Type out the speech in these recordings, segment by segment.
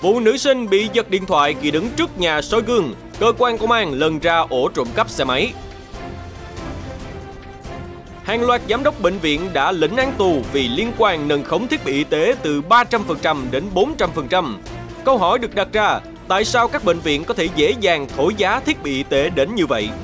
Vụ nữ sinh bị giật điện thoại khi đứng trước nhà soi gương, cơ quan công an lần ra ổ trộm cắp xe máy. Hàng loạt giám đốc bệnh viện đã lĩnh án tù vì liên quan nâng khống thiết bị y tế từ 300% đến 400%. Câu hỏi được đặt ra, tại sao các bệnh viện có thể dễ dàng thổi giá thiết bị y tế đến như vậy?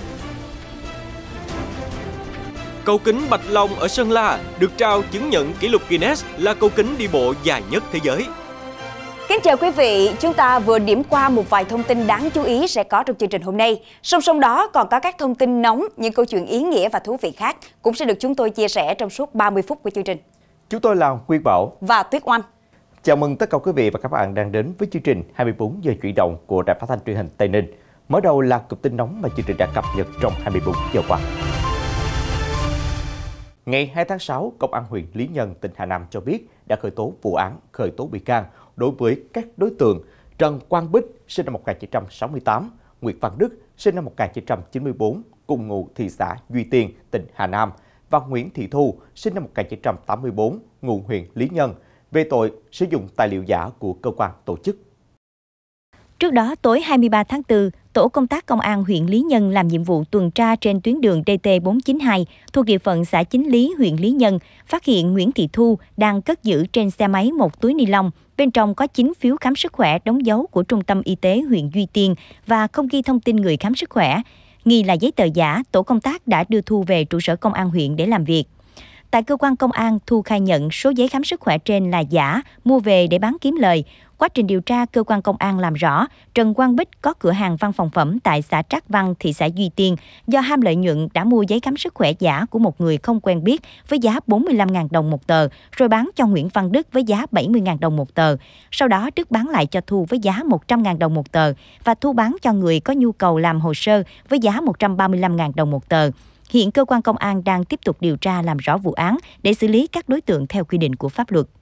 Cầu kính Bạch Long ở Sơn La được trao chứng nhận kỷ lục Guinness là cầu kính đi bộ dài nhất thế giới. Kính chào quý vị, chúng ta vừa điểm qua một vài thông tin đáng chú ý sẽ có trong chương trình hôm nay. Song song đó còn có các thông tin nóng, những câu chuyện ý nghĩa và thú vị khác cũng sẽ được chúng tôi chia sẻ trong suốt 30 phút của chương trình. Chúng tôi là Quyên Bảo và Tuyết Oanh. Chào mừng tất cả quý vị và các bạn đang đến với chương trình 24 giờ chuyển động của Đài Phát thanh Truyền hình Tây Ninh. Mở đầu là cụm tin nóng mà chương trình đã cập nhật trong 24 giờ qua. Ngày 2 tháng 6, Công an huyện Lý Nhân, tỉnh Hà Nam cho biết đã khởi tố vụ án, khởi tố bị can đối với các đối tượng Trần Quang Bích, sinh năm 1968, Nguyễn Văn Đức, sinh năm 1994, cùng ngụ thị xã Duy Tiên, tỉnh Hà Nam, và Nguyễn Thị Thu, sinh năm 1984, ngụ huyện Lý Nhân, về tội sử dụng tài liệu giả của cơ quan tổ chức. Trước đó, tối 23 tháng 4, Tổ công tác Công an huyện Lý Nhân làm nhiệm vụ tuần tra trên tuyến đường DT492 thuộc địa phận xã Chính Lý, huyện Lý Nhân, phát hiện Nguyễn Thị Thu đang cất giữ trên xe máy một túi ni lông. Bên trong có 9 phiếu khám sức khỏe đóng dấu của Trung tâm Y tế huyện Duy Tiên và không ghi thông tin người khám sức khỏe. Nghi là giấy tờ giả, tổ công tác đã đưa Thu về trụ sở công an huyện để làm việc. Tại cơ quan công an, Thu khai nhận số giấy khám sức khỏe trên là giả, mua về để bán kiếm lời. Quá trình điều tra, cơ quan công an làm rõ Trần Quang Bích có cửa hàng văn phòng phẩm tại xã Trác Văn, thị xã Duy Tiên. Do ham lợi nhuận đã mua giấy khám sức khỏe giả của một người không quen biết với giá 45.000 đồng một tờ, rồi bán cho Nguyễn Văn Đức với giá 70.000 đồng một tờ. Sau đó Đức bán lại cho Thu với giá 100.000 đồng một tờ và Thu bán cho người có nhu cầu làm hồ sơ với giá 135.000 đồng một tờ. Hiện cơ quan công an đang tiếp tục điều tra làm rõ vụ án để xử lý các đối tượng theo quy định của pháp luật.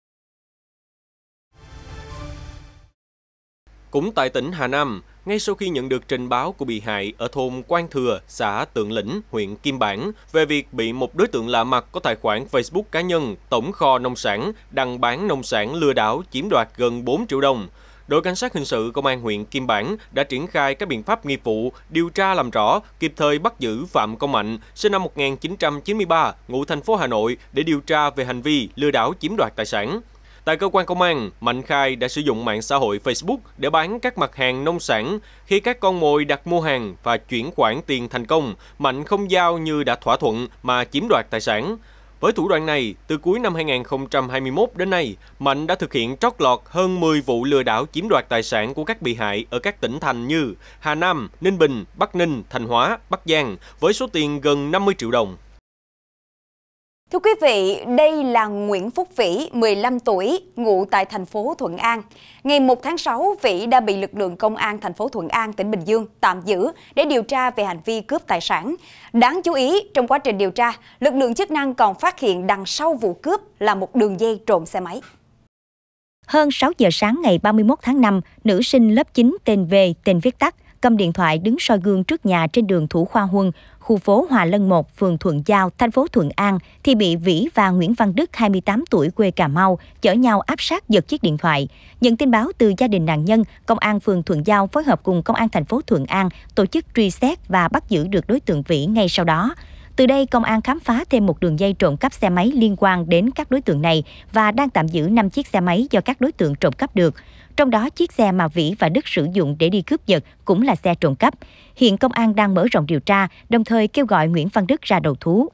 Cũng tại tỉnh Hà Nam, ngay sau khi nhận được trình báo của bị hại ở thôn Quan Thừa, xã Tượng Lĩnh, huyện Kim Bảng về việc bị một đối tượng lạ mặt có tài khoản Facebook cá nhân Tổng kho nông sản đăng bán nông sản lừa đảo chiếm đoạt gần 4 triệu đồng, đội cảnh sát hình sự công an huyện Kim Bảng đã triển khai các biện pháp nghiệp vụ điều tra làm rõ, kịp thời bắt giữ Phạm Công Mạnh, sinh năm 1993, ngụ thành phố Hà Nội để điều tra về hành vi lừa đảo chiếm đoạt tài sản. Tại cơ quan công an, Mạnh khai đã sử dụng mạng xã hội Facebook để bán các mặt hàng nông sản. Khi các con mồi đặt mua hàng và chuyển khoản tiền thành công, Mạnh không giao như đã thỏa thuận mà chiếm đoạt tài sản. Với thủ đoạn này, từ cuối năm 2021 đến nay, Mạnh đã thực hiện trót lọt hơn 10 vụ lừa đảo chiếm đoạt tài sản của các bị hại ở các tỉnh thành như Hà Nam, Ninh Bình, Bắc Ninh, Thanh Hóa, Bắc Giang với số tiền gần 50 triệu đồng. Thưa quý vị, đây là Nguyễn Phúc Vĩ, 15 tuổi, ngụ tại thành phố Thuận An. Ngày 1 tháng 6, Vĩ đã bị lực lượng công an thành phố Thuận An, tỉnh Bình Dương tạm giữ để điều tra về hành vi cướp tài sản. Đáng chú ý, trong quá trình điều tra, lực lượng chức năng còn phát hiện đằng sau vụ cướp là một đường dây trộm xe máy. Hơn 6 giờ sáng ngày 31 tháng 5, nữ sinh lớp 9 tên V, tên viết tắt, cầm điện thoại đứng soi gương trước nhà trên đường Thủ Khoa Huân, khu phố Hòa Lân 1, phường Thuận Giao, thành phố Thuận An, thì bị Vĩ và Nguyễn Văn Đức, 28 tuổi, quê Cà Mau, chở nhau áp sát giật chiếc điện thoại. Nhận tin báo từ gia đình nạn nhân, Công an phường Thuận Giao phối hợp cùng Công an thành phố Thuận An tổ chức truy xét và bắt giữ được đối tượng Vĩ ngay sau đó. Từ đây, công an khám phá thêm một đường dây trộm cắp xe máy liên quan đến các đối tượng này và đang tạm giữ 5 chiếc xe máy do các đối tượng trộm cắp được. Trong đó, chiếc xe mà Vĩ và Đức sử dụng để đi cướp giật cũng là xe trộm cắp. Hiện công an đang mở rộng điều tra, đồng thời kêu gọi Nguyễn Văn Đức ra đầu thú.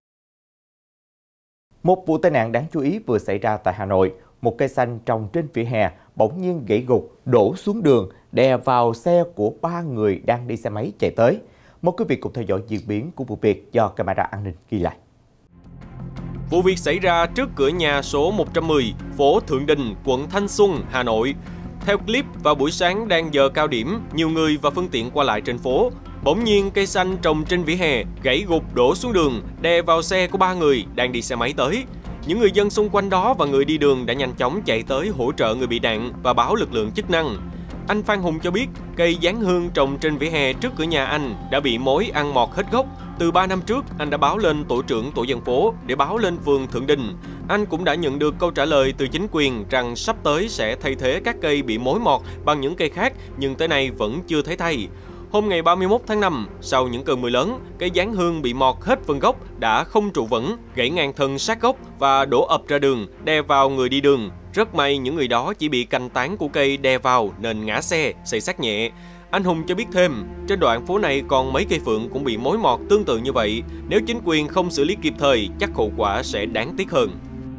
Một vụ tai nạn đáng chú ý vừa xảy ra tại Hà Nội. Một cây xanh trồng trên vỉa hè bỗng nhiên gãy gục, đổ xuống đường, đè vào xe của 3 người đang đi xe máy chạy tới. Mời quý vị cùng theo dõi diễn biến của vụ việc do camera an ninh ghi lại. Vụ việc xảy ra trước cửa nhà số 110, phố Thượng Đình, quận Thanh Xuân, Hà Nội. Theo clip, vào buổi sáng đang giờ cao điểm, nhiều người và phương tiện qua lại trên phố. Bỗng nhiên cây xanh trồng trên vỉa hè gãy gục đổ xuống đường, đè vào xe của 3 người đang đi xe máy tới. Những người dân xung quanh đó và người đi đường đã nhanh chóng chạy tới hỗ trợ người bị nạn và báo lực lượng chức năng. Anh Phan Hùng cho biết, cây giáng hương trồng trên vỉa hè trước cửa nhà anh đã bị mối ăn mọt hết gốc. Từ 3 năm trước, anh đã báo lên tổ trưởng tổ dân phố để báo lên phường Thượng Đình. anh cũng đã nhận được câu trả lời từ chính quyền rằng sắp tới sẽ thay thế các cây bị mối mọt bằng những cây khác, nhưng tới nay vẫn chưa thấy thay. Hôm ngày 31 tháng 5, sau những cơn mưa lớn, cây giáng hương bị mọt hết phần gốc đã không trụ vững, gãy ngang thân sát gốc và đổ ập ra đường, đè vào người đi đường. Rất may những người đó chỉ bị cành tán của cây đè vào nên ngã xe, xây xát nhẹ. Anh Hùng cho biết thêm, trên đoạn phố này còn mấy cây phượng cũng bị mối mọt tương tự như vậy. Nếu chính quyền không xử lý kịp thời, chắc hậu quả sẽ đáng tiếc hơn.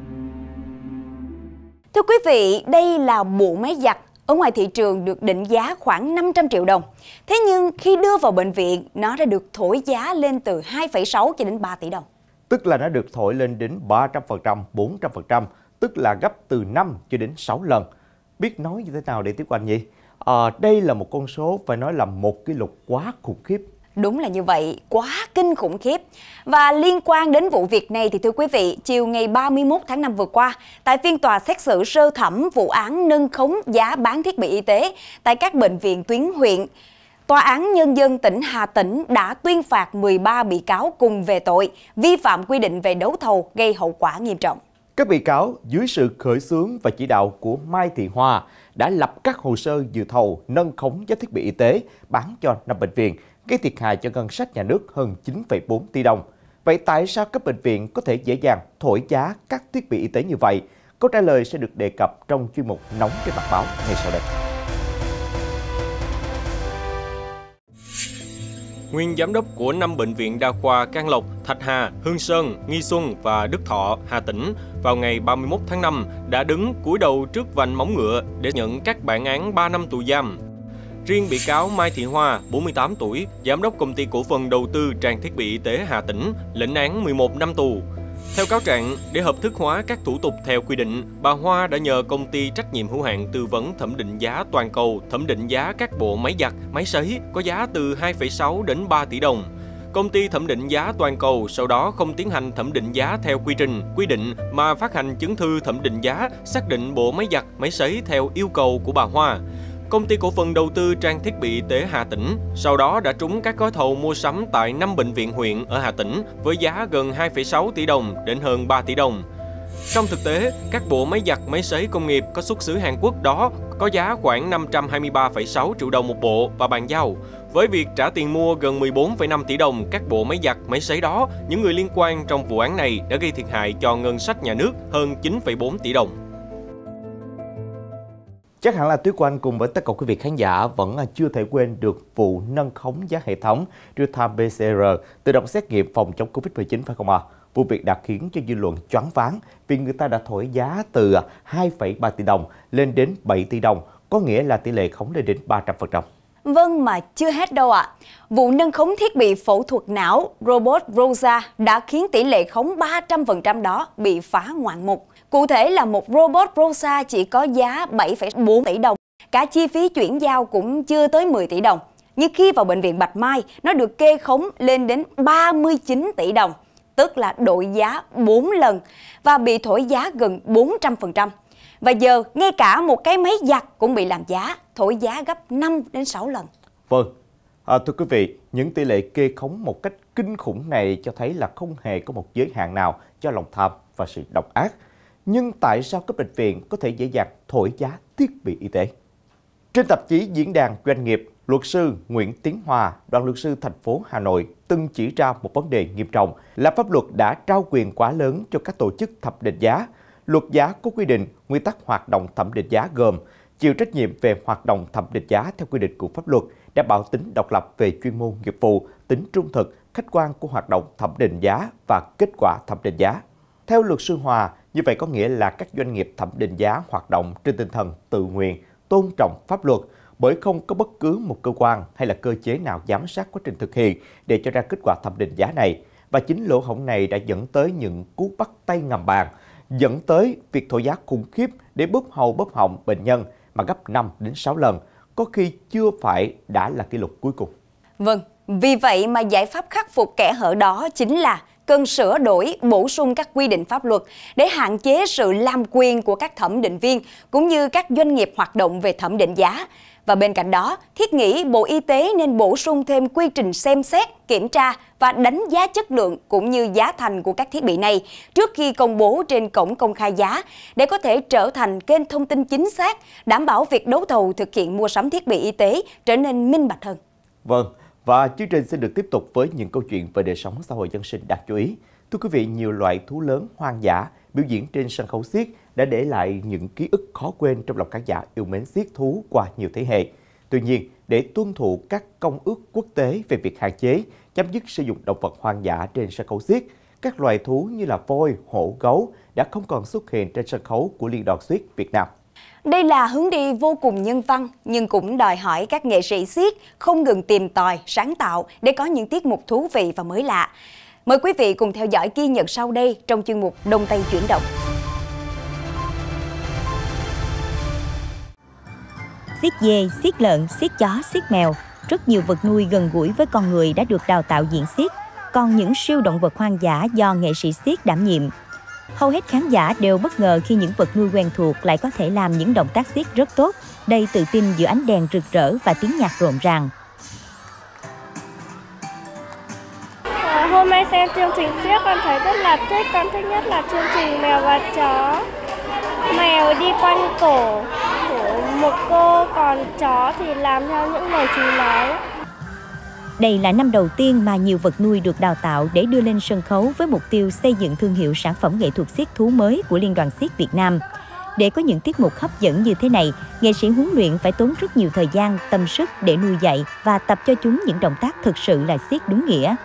Thưa quý vị, đây là bộ máy giặt ở ngoài thị trường được định giá khoảng 500 triệu đồng. Thế nhưng khi đưa vào bệnh viện, nó đã được thổi giá lên từ 2,6 cho đến 3 tỷ đồng. Tức là nó được thổi lên đến 300%, 400%, tức là gấp từ 5 cho đến 6 lần. Biết nói như thế nào để tiếp anh nhỉ? Đây là một con số phải nói là một kỷ lục quá khủng khiếp. Đúng là như vậy, quá kinh khủng khiếp. Và liên quan đến vụ việc này thì thưa quý vị, chiều ngày 31 tháng 5 vừa qua, tại phiên tòa xét xử sơ thẩm vụ án nâng khống giá bán thiết bị y tế tại các bệnh viện tuyến huyện, Tòa án Nhân dân tỉnh Hà Tĩnh đã tuyên phạt 13 bị cáo cùng về tội vi phạm quy định về đấu thầu gây hậu quả nghiêm trọng. Các bị cáo dưới sự khởi xướng và chỉ đạo của Mai Thị Hoa đã lập các hồ sơ dự thầu nâng khống giá thiết bị y tế bán cho 5 bệnh viện, gây thiệt hại cho ngân sách nhà nước hơn 9,4 tỷ đồng. Vậy tại sao các bệnh viện có thể dễ dàng thổi giá các thiết bị y tế như vậy? Câu trả lời sẽ được đề cập trong chuyên mục Nóng trên mặt báo ngay sau đây. Nguyên giám đốc của 5 bệnh viện đa khoa Can Lộc, Thạch Hà, Hương Sơn, Nghi Xuân và Đức Thọ, Hà Tĩnh vào ngày 31 tháng 5 đã đứng cúi đầu trước vành móng ngựa để nhận các bản án 3 năm tù giam. Riêng bị cáo Mai Thị Hoa, 48 tuổi, giám đốc công ty cổ phần đầu tư trang thiết bị y tế Hà Tĩnh, lĩnh án 11 năm tù. Theo cáo trạng, để hợp thức hóa các thủ tục theo quy định, bà Hoa đã nhờ công ty trách nhiệm hữu hạn tư vấn thẩm định giá toàn cầu thẩm định giá các bộ máy giặt, máy sấy có giá từ 2,6 đến 3 tỷ đồng. Công ty thẩm định giá toàn cầu sau đó không tiến hành thẩm định giá theo quy trình, quy định mà phát hành chứng thư thẩm định giá, xác định bộ máy giặt, máy sấy theo yêu cầu của bà Hoa. Công ty cổ phần đầu tư trang thiết bị y tế Hà Tĩnh sau đó đã trúng các gói thầu mua sắm tại 5 bệnh viện huyện ở Hà Tĩnh với giá gần 2,6 tỷ đồng đến hơn 3 tỷ đồng. Trong thực tế, các bộ máy giặt, máy sấy công nghiệp có xuất xứ Hàn Quốc đó có giá khoảng 523,6 triệu đồng một bộ và bàn giao. Với việc trả tiền mua gần 14,5 tỷ đồng các bộ máy giặt, máy sấy đó, những người liên quan trong vụ án này đã gây thiệt hại cho ngân sách nhà nước hơn 9,4 tỷ đồng. Chắc hẳn là Tuyết Quanh cùng với tất cả quý vị khán giả vẫn chưa thể quên được vụ nâng khống giá hệ thống real-time PCR tự động xét nghiệm phòng chống Covid-19 phải không ạ? Vụ việc đã khiến cho dư luận choáng váng vì người ta đã thổi giá từ 2,3 tỷ đồng lên đến 7 tỷ đồng, có nghĩa là tỷ lệ khống lên đến 300%. Vâng, mà chưa hết đâu ạ. Vụ nâng khống thiết bị phẫu thuật não robot Rosa đã khiến tỷ lệ khống 300% đó bị phá ngoạn mục. Cụ thể là một robot Rosa chỉ có giá 7,4 tỷ đồng. Cả chi phí chuyển giao cũng chưa tới 10 tỷ đồng. Nhưng khi vào bệnh viện Bạch Mai, nó được kê khống lên đến 39 tỷ đồng, tức là đội giá 4 lần và bị thổi giá gần 400%. Và giờ, ngay cả một cái máy giặt cũng bị làm giá, thổi giá gấp 5 đến 6 lần. Vâng, thưa quý vị, những tỷ lệ kê khống một cách kinh khủng này cho thấy là không hề có một giới hạn nào cho lòng tham và sự độc ác. Nhưng tại sao các bệnh viện có thể dễ dàng thổi giá thiết bị y tế? Trên tạp chí Diễn đàn Doanh nghiệp, luật sư Nguyễn Tiến Hòa, đoàn luật sư thành phố Hà Nội từng chỉ ra một vấn đề nghiêm trọng là pháp luật đã trao quyền quá lớn cho các tổ chức thẩm định giá. Luật giá có quy định nguyên tắc hoạt động thẩm định giá gồm chịu trách nhiệm về hoạt động thẩm định giá theo quy định của pháp luật, đảm bảo tính độc lập về chuyên môn nghiệp vụ, tính trung thực, khách quan của hoạt động thẩm định giá và kết quả thẩm định giá. Theo luật sư Hòa, như vậy có nghĩa là các doanh nghiệp thẩm định giá hoạt động trên tinh thần tự nguyện, tôn trọng pháp luật, bởi không có bất cứ một cơ quan hay là cơ chế nào giám sát quá trình thực hiện để cho ra kết quả thẩm định giá này. Và chính lỗ hổng này đã dẫn tới những cú bắt tay ngầm bàn, dẫn tới việc thổi giá khủng khiếp để bóp hầu bóp họng bệnh nhân mà gấp 5 đến 6 lần, có khi chưa phải đã là kỷ lục cuối cùng. Vâng, vì vậy mà giải pháp khắc phục kẽ hở đó chính là cần sửa đổi, bổ sung các quy định pháp luật để hạn chế sự làm quyền của các thẩm định viên cũng như các doanh nghiệp hoạt động về thẩm định giá. Và bên cạnh đó, thiết nghĩ Bộ Y tế nên bổ sung thêm quy trình xem xét, kiểm tra và đánh giá chất lượng cũng như giá thành của các thiết bị này trước khi công bố trên cổng công khai giá để có thể trở thành kênh thông tin chính xác, đảm bảo việc đấu thầu thực hiện mua sắm thiết bị y tế trở nên minh bạch hơn. Vâng, và chương trình sẽ được tiếp tục với những câu chuyện về đời sống xã hội dân sinh đáng chú ý. Thưa quý vị, nhiều loại thú lớn hoang dã biểu diễn trên sân khấu xiếc đã để lại những ký ức khó quên trong lòng khán giả yêu mến xiếc thú qua nhiều thế hệ. Tuy nhiên, để tuân thủ các công ước quốc tế về việc hạn chế, chấm dứt sử dụng động vật hoang dã trên sân khấu xiếc, các loài thú như là voi, hổ, gấu đã không còn xuất hiện trên sân khấu của Liên đoàn Xiếc Việt Nam. Đây là hướng đi vô cùng nhân văn, nhưng cũng đòi hỏi các nghệ sĩ xiếc không ngừng tìm tòi, sáng tạo để có những tiết mục thú vị và mới lạ. Mời quý vị cùng theo dõi ghi nhận sau đây trong chuyên mục Đông Tây Chuyển động. Xiếc dê, xiếc lợn, xiếc chó, xiếc mèo, rất nhiều vật nuôi gần gũi với con người đã được đào tạo diễn xiếc, còn những siêu động vật hoang dã do nghệ sĩ xiếc đảm nhiệm. Hầu hết khán giả đều bất ngờ khi những vật nuôi quen thuộc lại có thể làm những động tác xiếc rất tốt, đầy tự tin giữa ánh đèn rực rỡ và tiếng nhạc rộn ràng. Hôm nay xem chương trình xiếc con thấy rất là thích, con thích nhất là chương trình mèo và chó. Mèo đi quanh cổ của một cô, còn chó thì làm theo những lời chú nói. Đây là năm đầu tiên mà nhiều vật nuôi được đào tạo để đưa lên sân khấu với mục tiêu xây dựng thương hiệu sản phẩm nghệ thuật xiếc thú mới của Liên đoàn Xiếc Việt Nam. Để có những tiết mục hấp dẫn như thế này, nghệ sĩ huấn luyện phải tốn rất nhiều thời gian, tâm sức để nuôi dạy và tập cho chúng những động tác thực sự là xiếc đúng nghĩa.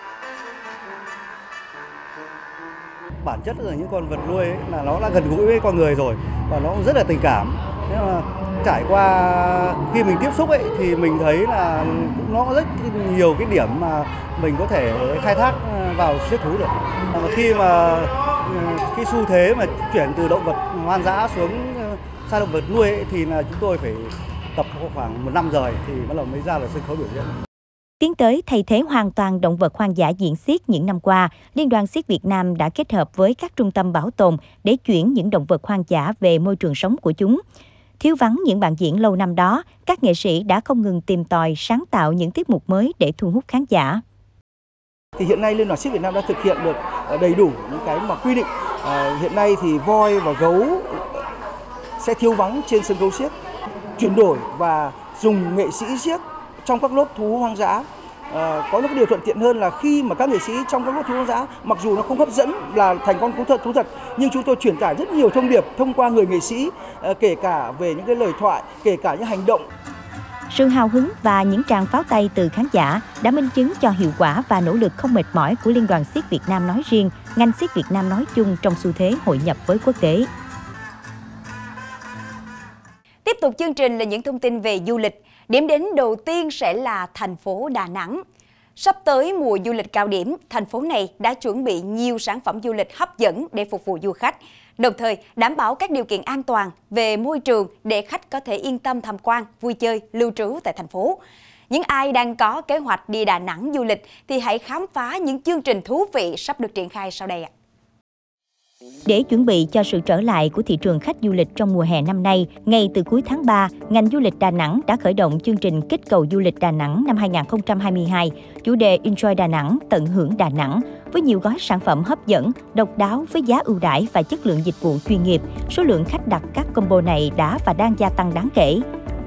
Bản chất là những con vật nuôi ấy, là nó đã gần gũi với con người rồi và nó rất là tình cảm. Thế mà trải qua khi mình tiếp xúc ấy thì mình thấy là nó rất nhiều cái điểm mà mình có thể khai thác vào xiếc thú được. Khi mà cái xu thế mà chuyển từ động vật hoang dã xuống sang động vật nuôi ấy, thì là chúng tôi phải tập khoảng 1 năm rồi thì bắt đầu mới ra là sân khấu biểu diễn. Tiến tới thay thế hoàn toàn động vật hoang dã diễn xiếc những năm qua, Liên đoàn Xiếc Việt Nam đã kết hợp với các trung tâm bảo tồn để chuyển những động vật hoang dã về môi trường sống của chúng. Thiếu vắng những bạn diễn lâu năm đó, các nghệ sĩ đã không ngừng tìm tòi, sáng tạo những tiết mục mới để thu hút khán giả. Thì hiện nay Liên đoàn Xiếc Việt Nam đã thực hiện được đầy đủ những cái mà quy định. Hiện nay thì voi và gấu sẽ thiếu vắng trên sân khấu xiếc, chuyển đổi và dùng nghệ sĩ xiếc trong các lớp thú hoang dã. Có những điều thuận tiện hơn là khi mà các nghệ sĩ trong các lớp thú hoang dã, mặc dù nó không hấp dẫn là thành con thú thật, nhưng chúng tôi truyền tải rất nhiều thông điệp thông qua người nghệ sĩ, kể cả về những cái lời thoại, kể cả những hành động. Sự hào hứng và những tràng pháo tay từ khán giả đã minh chứng cho hiệu quả và nỗ lực không mệt mỏi của Liên đoàn Xiếc Việt Nam nói riêng, ngành xiếc Việt Nam nói chung trong xu thế hội nhập với quốc tế. Tiếp tục chương trình là những thông tin về du lịch. Điểm đến đầu tiên sẽ là thành phố Đà Nẵng. Sắp tới mùa du lịch cao điểm, thành phố này đã chuẩn bị nhiều sản phẩm du lịch hấp dẫn để phục vụ du khách, đồng thời đảm bảo các điều kiện an toàn về môi trường để khách có thể yên tâm tham quan, vui chơi, lưu trú tại thành phố. Những ai đang có kế hoạch đi Đà Nẵng du lịch thì hãy khám phá những chương trình thú vị sắp được triển khai sau đây ạ. Để chuẩn bị cho sự trở lại của thị trường khách du lịch trong mùa hè năm nay, ngay từ cuối tháng 3, ngành du lịch Đà Nẵng đã khởi động chương trình kích cầu du lịch Đà Nẵng năm 2022, chủ đề Enjoy Đà Nẵng, tận hưởng Đà Nẵng, với nhiều gói sản phẩm hấp dẫn, độc đáo với giá ưu đãi và chất lượng dịch vụ chuyên nghiệp. Số lượng khách đặt các combo này đã và đang gia tăng đáng kể.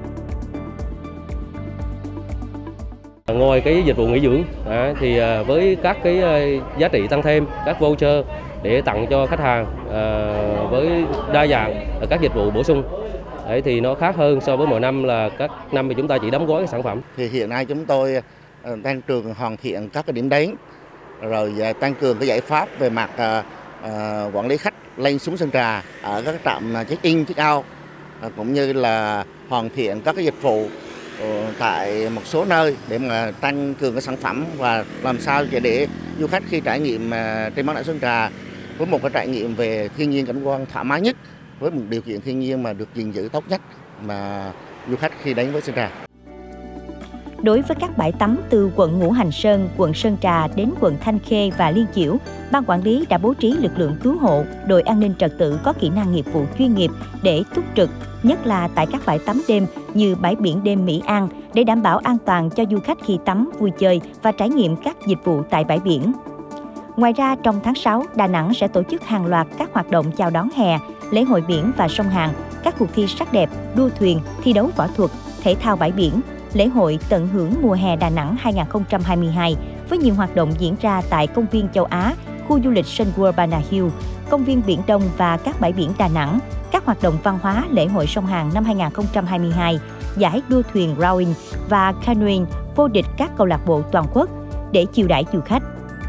Ngoài cái dịch vụ nghỉ dưỡng thì với các cái giá trị tăng thêm, các voucher để tặng cho khách hàng với đa dạng các dịch vụ bổ sung. Đấy, thì nó khác hơn so với mọi năm là các năm thì chúng ta chỉ đóng gói sản phẩm. Thì hiện nay chúng tôi tăng cường hoàn thiện các cái điểm đến, rồi tăng cường cái giải pháp về mặt quản lý khách lên xuống Sơn Trà ở các trạm check-in, check-out, cũng như là hoàn thiện các cái dịch vụ tại một số nơi để mà tăng cường cái sản phẩm và làm sao để du khách khi trải nghiệm trên bán đảo Sơn Trà với một cái trải nghiệm về thiên nhiên cảnh quan thoải mái nhất, với một điều kiện thiên nhiên mà được gìn giữ tốt nhất mà du khách khi đến với Sơn Trà. Đối với các bãi tắm từ quận Ngũ Hành Sơn, quận Sơn Trà đến quận Thanh Khê và Liên Chiểu, Ban quản lý đã bố trí lực lượng cứu hộ, đội an ninh trật tự có kỹ năng nghiệp vụ chuyên nghiệp để túc trực, nhất là tại các bãi tắm đêm như bãi biển đêm Mỹ An để đảm bảo an toàn cho du khách khi tắm, vui chơi và trải nghiệm các dịch vụ tại bãi biển. Ngoài ra, trong tháng 6, Đà Nẵng sẽ tổ chức hàng loạt các hoạt động chào đón hè, lễ hội biển và sông Hàn, các cuộc thi sắc đẹp, đua thuyền, thi đấu võ thuật, thể thao bãi biển, lễ hội tận hưởng mùa hè Đà Nẵng 2022 với nhiều hoạt động diễn ra tại công viên châu Á, khu du lịch Sun World Banana Hill, công viên Biển Đông và các bãi biển Đà Nẵng, các hoạt động văn hóa lễ hội sông Hàn năm 2022, giải đua thuyền rowing và canoeing vô địch các câu lạc bộ toàn quốc để chiêu đãi du khách.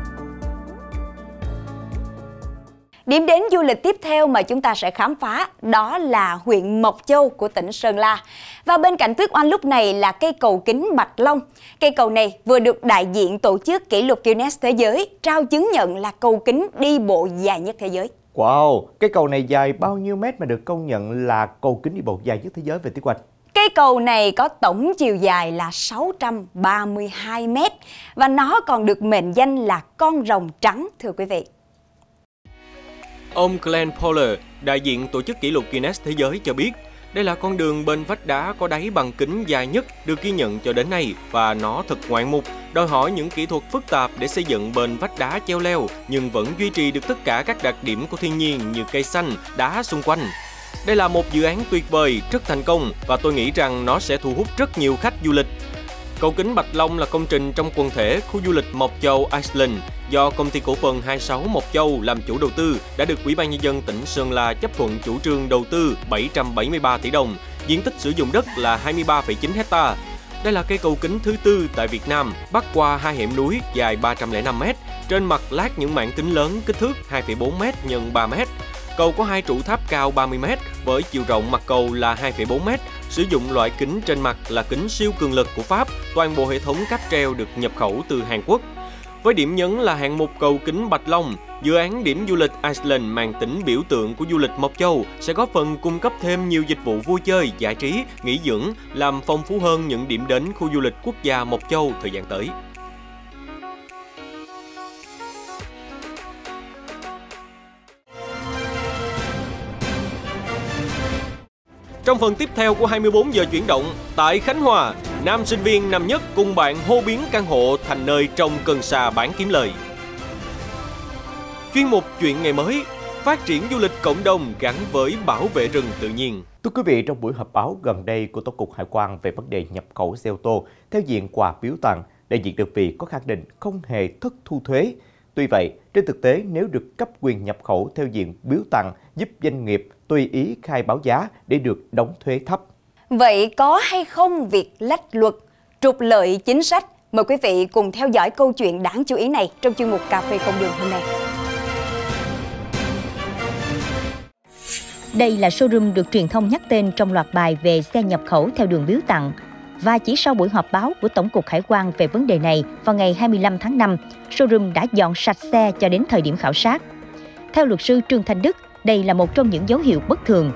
Điểm đến du lịch tiếp theo mà chúng ta sẽ khám phá đó là huyện Mộc Châu của tỉnh Sơn La. Và bên cạnh Tuyết Oanh lúc này là cây cầu kính Bạch Long. Cây cầu này vừa được đại diện tổ chức kỷ lục Guinness Thế giới trao chứng nhận là cầu kính đi bộ dài nhất thế giới. Wow, cây cầu này dài bao nhiêu mét mà được công nhận là cầu kính đi bộ dài nhất thế giới về Tuyết Oanh? Cây cầu này có tổng chiều dài là 632 mét và nó còn được mệnh danh là con rồng trắng, thưa quý vị. Ông Glenn Poller, đại diện tổ chức kỷ lục Guinness Thế giới cho biết, đây là con đường bên vách đá có đáy bằng kính dài nhất được ghi nhận cho đến nay và nó thật ngoạn mục, đòi hỏi những kỹ thuật phức tạp để xây dựng bên vách đá treo leo nhưng vẫn duy trì được tất cả các đặc điểm của thiên nhiên như cây xanh, đá xung quanh. Đây là một dự án tuyệt vời, rất thành công và tôi nghĩ rằng nó sẽ thu hút rất nhiều khách du lịch. Cầu kính Bạch Long là công trình trong quần thể khu du lịch Mộc Châu Iceland do công ty cổ phần 26 Mộc Châu làm chủ đầu tư đã được Ủy ban Nhân dân tỉnh Sơn La chấp thuận chủ trương đầu tư 773 tỷ đồng, diện tích sử dụng đất là 23,9 hecta. Đây là cây cầu kính thứ tư tại Việt Nam, bắc qua hai hẻm núi dài 305 m, trên mặt lát những mảng kính lớn kích thước 2,4 m x 3 m. Cầu có hai trụ tháp cao 30 m với chiều rộng mặt cầu là 2,4 m, sử dụng loại kính trên mặt là kính siêu cường lực của Pháp, toàn bộ hệ thống cáp treo được nhập khẩu từ Hàn Quốc. Với điểm nhấn là hạng mục cầu kính Bạch Long, dự án điểm du lịch Iceland mang tính biểu tượng của du lịch Mộc Châu sẽ góp phần cung cấp thêm nhiều dịch vụ vui chơi, giải trí, nghỉ dưỡng, làm phong phú hơn những điểm đến khu du lịch quốc gia Mộc Châu thời gian tới. Trong phần tiếp theo của 24 giờ chuyển động, tại Khánh Hòa, nam sinh viên năm nhất cùng bạn hô biến căn hộ thành nơi trồng cần sa bán kiếm lời. Chuyên mục Chuyện ngày mới, phát triển du lịch cộng đồng gắn với bảo vệ rừng tự nhiên. Thưa quý vị, trong buổi họp báo gần đây của Tổng cục Hải quan về vấn đề nhập khẩu xe ô tô theo diện quà biếu tặng, đại diện đơn vị có khẳng định không hề thất thu thuế. Tuy vậy, trên thực tế nếu được cấp quyền nhập khẩu theo diện biếu tặng giúp doanh nghiệp tùy ý khai báo giá để được đóng thuế thấp. Vậy có hay không việc lách luật, trục lợi chính sách? Mời quý vị cùng theo dõi câu chuyện đáng chú ý này trong chuyên mục Cà phê Không Đường hôm nay. Đây là showroom được truyền thông nhắc tên trong loạt bài về xe nhập khẩu theo đường biếu tặng. Và chỉ sau buổi họp báo của Tổng cục Hải quan về vấn đề này vào ngày 25 tháng 5, showroom đã dọn sạch xe cho đến thời điểm khảo sát. Theo luật sư Trương Thanh Đức, đây là một trong những dấu hiệu bất thường.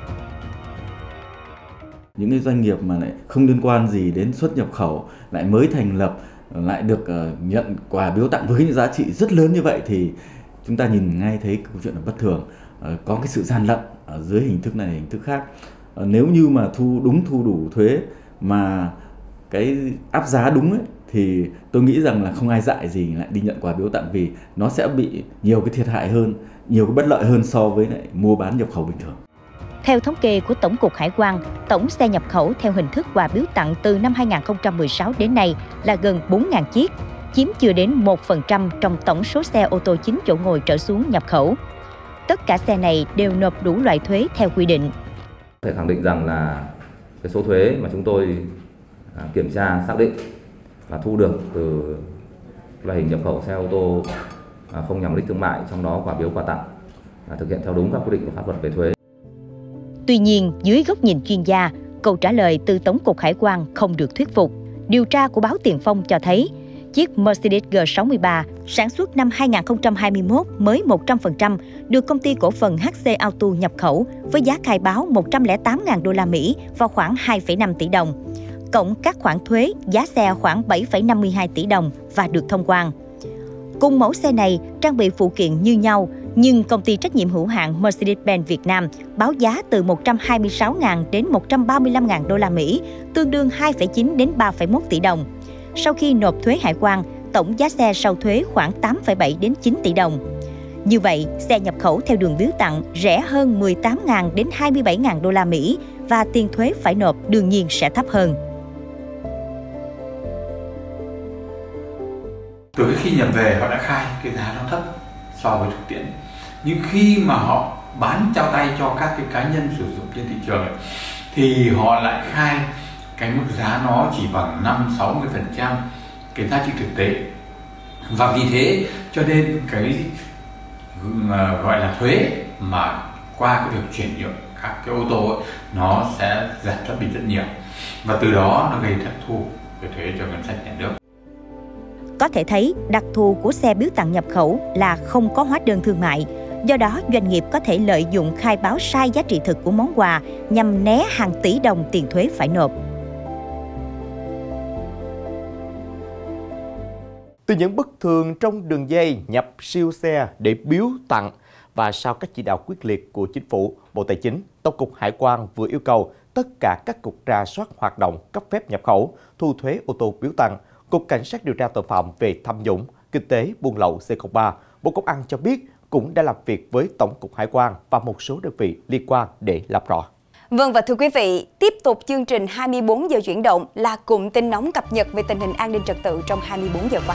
Những cái doanh nghiệp mà lại không liên quan gì đến xuất nhập khẩu, lại mới thành lập, lại được nhận quà biếu tặng với những giá trị rất lớn như vậy thì chúng ta nhìn ngay thấy câu chuyện là bất thường. Có cái sự gian lận ở dưới hình thức này hình thức khác. Nếu như mà thu đủ thuế mà cái áp giá đúng ấy, thì tôi nghĩ rằng là không ai dại gì lại đi nhận quà biếu tặng vì nó sẽ bị nhiều cái thiệt hại hơn, nhiều cái bất lợi hơn so với lại mua bán nhập khẩu bình thường. Theo thống kê của Tổng cục Hải quan, tổng xe nhập khẩu theo hình thức quà biếu tặng từ năm 2016 đến nay là gần 4.000 chiếc, chiếm chưa đến 1% trong tổng số xe ô tô 9 chỗ ngồi trở xuống nhập khẩu. Tất cả xe này đều nộp đủ loại thuế theo quy định. Có thể khẳng định rằng là cái số thuế mà chúng tôi kiểm tra xác định là thu được từ loại hình nhập khẩu xe ô tô không nhằm mục đích thương mại, trong đó quà biếu quà tặng thực hiện theo đúng các quy định của pháp luật về thuế. Tuy nhiên, dưới góc nhìn chuyên gia, câu trả lời từ Tổng cục Hải quan không được thuyết phục. Điều tra của báo Tiền Phong cho thấy, chiếc Mercedes G63 sản xuất năm 2021 mới 100% được công ty cổ phần HC Auto nhập khẩu với giá khai báo 108.000 đô la Mỹ vào khoảng 2,5 tỷ đồng. cộng các khoản thuế, giá xe khoảng 7,52 tỷ đồng và được thông quan. Cùng mẫu xe này trang bị phụ kiện như nhau, nhưng công ty trách nhiệm hữu hạn Mercedes-Benz Việt Nam báo giá từ 126.000 đến 135.000 đô la Mỹ, tương đương 2,9 đến 3,1 tỷ đồng. Sau khi nộp thuế hải quan, tổng giá xe sau thuế khoảng 8,7 đến 9 tỷ đồng. Như vậy, xe nhập khẩu theo đường biếu tặng rẻ hơn 18.000 đến 27.000 đô la Mỹ và tiền thuế phải nộp đương nhiên sẽ thấp hơn. Từ khi nhập về họ đã khai cái giá nó thấp so với thực tiễn. Nhưng khi mà họ bán trao tay cho các cái cá nhân sử dụng trên thị trường ấy, thì họ lại khai cái mức giá nó chỉ bằng 5-60% cái giá trị thực tế. Và vì thế cho nên cái gọi là thuế mà qua cái việc chuyển nhượng các cái ô tô ấy, nó sẽ giảm thấp đi rất nhiều. Và từ đó nó gây thất thu về thuế cho ngân sách nhà nước. Có thể thấy, đặc thù của xe biếu tặng nhập khẩu là không có hóa đơn thương mại. Do đó, doanh nghiệp có thể lợi dụng khai báo sai giá trị thực của món quà nhằm né hàng tỷ đồng tiền thuế phải nộp. Từ những bất thường trong đường dây nhập siêu xe để biếu tặng và sau các chỉ đạo quyết liệt của Chính phủ, Bộ Tài chính, Tổng cục Hải quan vừa yêu cầu tất cả các cục rà soát hoạt động cấp phép nhập khẩu, thu thuế ô tô biếu tặng. Cục Cảnh sát điều tra tội phạm về tham nhũng, kinh tế, buôn lậu C03, Bộ Công an cho biết cũng đã làm việc với Tổng cục Hải quan và một số đơn vị liên quan để làm rõ. Vâng, và thưa quý vị, tiếp tục chương trình 24 giờ chuyển động là cụm tin nóng cập nhật về tình hình an ninh trật tự trong 24 giờ qua.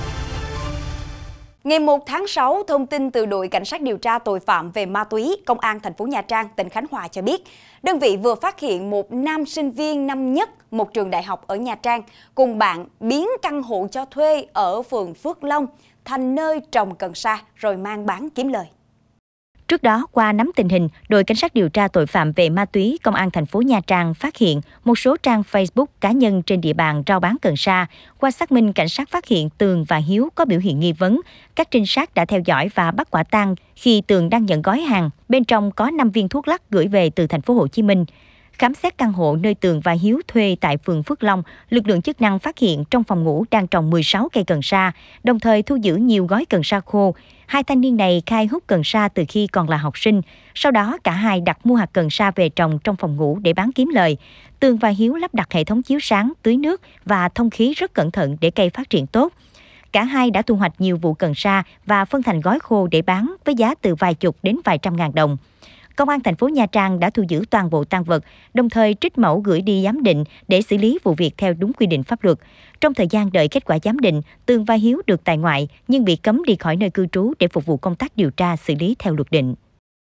Ngày 1 tháng 6, thông tin từ đội Cảnh sát điều tra tội phạm về ma túy, Công an thành phố Nha Trang, tỉnh Khánh Hòa cho biết, đơn vị vừa phát hiện một nam sinh viên năm nhất một trường đại học ở Nha Trang cùng bạn biến căn hộ cho thuê ở phường Phước Long thành nơi trồng cần sa rồi mang bán kiếm lời. Trước đó, qua nắm tình hình, đội Cảnh sát điều tra tội phạm về ma túy Công an thành phố Nha Trang phát hiện một số trang Facebook cá nhân trên địa bàn rao bán cần sa. Qua xác minh, cảnh sát phát hiện Tường và Hiếu có biểu hiện nghi vấn. Các trinh sát đã theo dõi và bắt quả tang khi Tường đang nhận gói hàng. Bên trong có 5 viên thuốc lắc gửi về từ thành phố Hồ Chí Minh. Khám xét căn hộ nơi Tường và Hiếu thuê tại phường Phước Long, lực lượng chức năng phát hiện trong phòng ngủ đang trồng 16 cây cần sa, đồng thời thu giữ nhiều gói cần sa khô. Hai thanh niên này khai hút cần sa từ khi còn là học sinh. Sau đó, cả hai đặt mua hạt cần sa về trồng trong phòng ngủ để bán kiếm lời. Tường và Hiếu lắp đặt hệ thống chiếu sáng, tưới nước và thông khí rất cẩn thận để cây phát triển tốt. Cả hai đã thu hoạch nhiều vụ cần sa và phân thành gói khô để bán với giá từ vài chục đến vài trăm ngàn đồng. Công an thành phố Nha Trang đã thu giữ toàn bộ tang vật, đồng thời trích mẫu gửi đi giám định để xử lý vụ việc theo đúng quy định pháp luật. Trong thời gian đợi kết quả giám định, Tường và Hiếu được tại ngoại nhưng bị cấm đi khỏi nơi cư trú để phục vụ công tác điều tra xử lý theo luật định.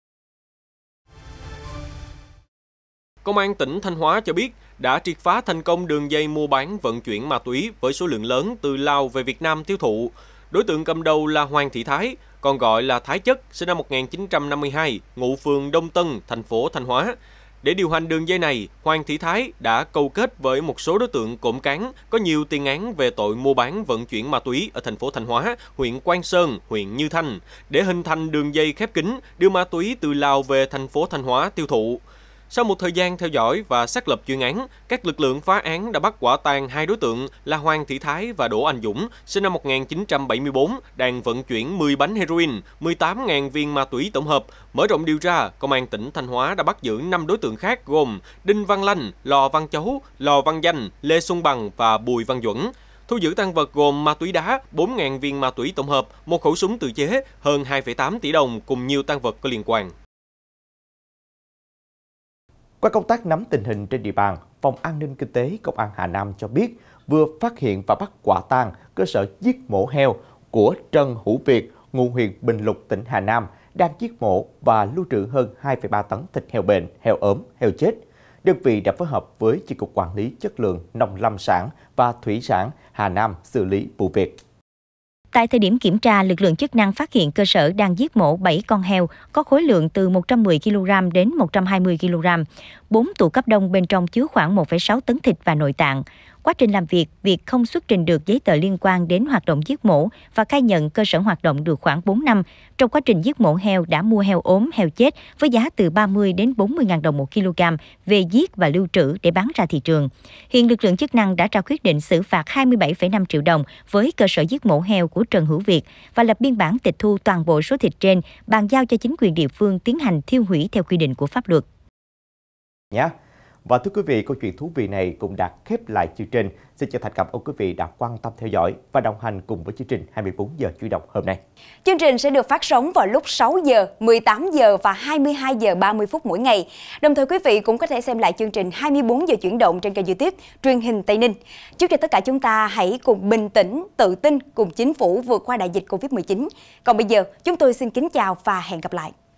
Công an tỉnh Thanh Hóa cho biết đã triệt phá thành công đường dây mua bán vận chuyển ma túy với số lượng lớn từ Lào về Việt Nam tiêu thụ. Đối tượng cầm đầu là Hoàng Thị Thái, còn gọi là Thái Chất, sinh năm 1952, ngụ phường Đông Tân, thành phố Thanh Hóa. Để điều hành đường dây này, Hoàng Thị Thái đã câu kết với một số đối tượng cộng cán có nhiều tiền án về tội mua bán vận chuyển ma túy ở thành phố Thanh Hóa, huyện Quang Sơn, huyện Như Thanh, để hình thành đường dây khép kín đưa ma túy từ Lào về thành phố Thanh Hóa tiêu thụ. Sau một thời gian theo dõi và xác lập chuyên án, các lực lượng phá án đã bắt quả tang hai đối tượng là Hoàng Thị Thái và Đỗ Anh Dũng, sinh năm 1974, đang vận chuyển 10 bánh heroin, 18.000 viên ma túy tổng hợp. Mở rộng điều tra, Công an tỉnh Thanh Hóa đã bắt giữ 5 đối tượng khác gồm Đinh Văn Lanh, Lò Văn Chấu, Lò Văn Danh, Lê Xuân Bằng và Bùi Văn Duẩn. Thu giữ tang vật gồm ma túy đá, 4.000 viên ma túy tổng hợp, một khẩu súng tự chế, hơn 2,8 tỷ đồng cùng nhiều tang vật có liên quan. Qua công tác nắm tình hình trên địa bàn, Phòng An ninh Kinh tế Công an Hà Nam cho biết vừa phát hiện và bắt quả tang cơ sở giết mổ heo của Trần Hữu Việt, ngụ huyện Bình Lục, tỉnh Hà Nam, đang giết mổ và lưu trữ hơn 2,3 tấn thịt heo bệnh, heo ốm, heo chết. Đơn vị đã phối hợp với Chi cục Quản lý Chất lượng Nông lâm sản và Thủy sản Hà Nam xử lý vụ việc. Tại thời điểm kiểm tra, lực lượng chức năng phát hiện cơ sở đang giết mổ 7 con heo có khối lượng từ 110 kg đến 120 kg. 4 tủ cấp đông bên trong chứa khoảng 1,6 tấn thịt và nội tạng. Qua Quá trình làm việc không xuất trình được giấy tờ liên quan đến hoạt động giết mổ và khai nhận cơ sở hoạt động được khoảng 4 năm. Trong quá trình giết mổ heo đã mua heo ốm, heo chết với giá từ 30 đến 40.000 đồng 1 kg về giết và lưu trữ để bán ra thị trường. Hiện lực lượng chức năng đã ra quyết định xử phạt 27,5 triệu đồng với cơ sở giết mổ heo của Trần Hữu Việt và lập biên bản tịch thu toàn bộ số thịt trên, bàn giao cho chính quyền địa phương tiến hành thiêu hủy theo quy định của pháp luật. Và thưa quý vị, câu chuyện thú vị này cũng đã khép lại chương trình. Xin chân thành cảm ơn quý vị đã quan tâm theo dõi và đồng hành cùng với chương trình 24 giờ chuyển động hôm nay. Chương trình sẽ được phát sóng vào lúc 6 giờ, 18 giờ và 22 giờ 30 phút mỗi ngày. Đồng thời quý vị cũng có thể xem lại chương trình 24 giờ chuyển động trên kênh YouTube Truyền hình Tây Ninh. Chúc cho tất cả chúng ta hãy cùng bình tĩnh, tự tin cùng chính phủ vượt qua đại dịch Covid-19. Còn bây giờ, chúng tôi xin kính chào và hẹn gặp lại.